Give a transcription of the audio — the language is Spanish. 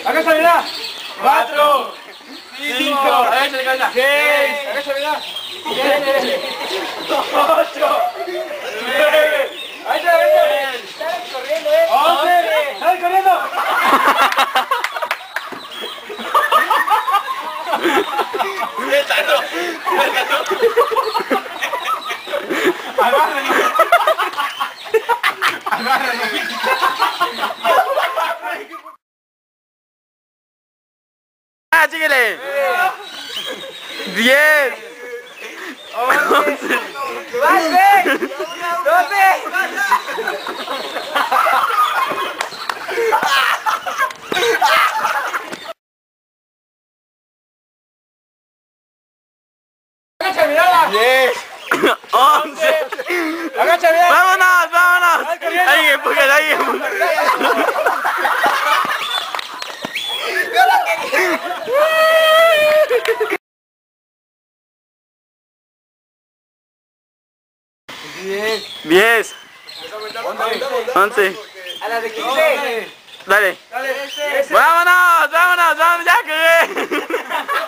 Agacha, mirá. 4, 5, agacha la cabeza. 6, agacha, mirá. 7, 8, 9, agacha, agacha. Sale corriendo, 11, sale corriendo. Agárrenlo. Agárrenlo. ¡Ah, chíquele! 10, 11, 12. Agacha, mirala. 10, 11. agacha, mirala. ¡Vámonos, vámonos! ¡Alguien empuja, alguien empuja! Diez, 11. A la de 15. Dale. Dale. ¡Vámonos, vámonos, vámonos! ¡Ya cagué!